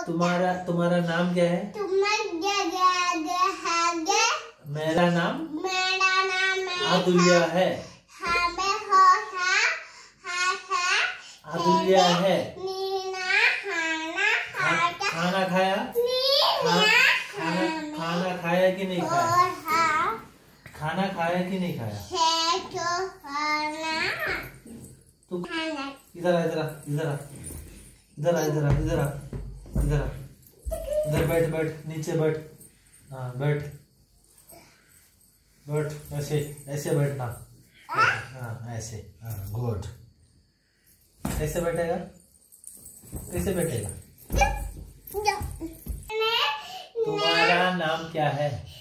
तुम्हारा नाम क्या है? मेरा नाम अदुल्या है। अदुल्या है। खाना खाया? खाना खाया कि नहीं खाया? खाना खाया कि नहीं खाया? तू इधर आ, इधर आ, इधर आ, इधर आ, इधर आ, इधर आ, इधर आ, इधर बैठ, बैठ, नीचे बैठ। हाँ बैठ, बैठ, ऐसे ऐसे बैठना। हाँ ऐसे, हाँ गुड। कैसे बैठेगा? कैसे बैठेगा? तुम्हारा नाम क्या है?